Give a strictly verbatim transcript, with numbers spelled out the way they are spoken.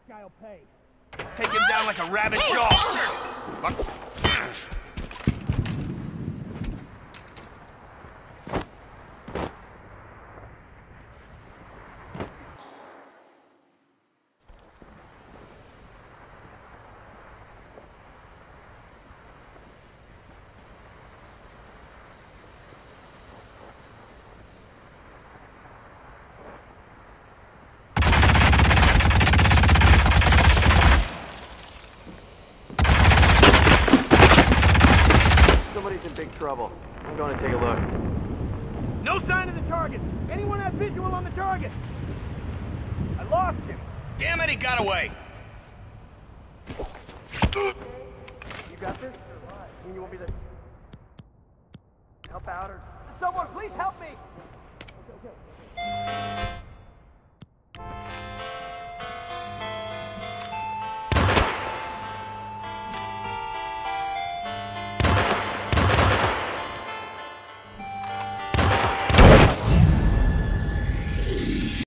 guy'll pay. Take him down like a rabid dog. Fuck. Somebody's in big trouble. I'm going to take a look. No sign of the target. Anyone have visual on the target? I lost him. Damn it, he got away. You got this? You want me to help out or? Someone, please help me. Okay, okay.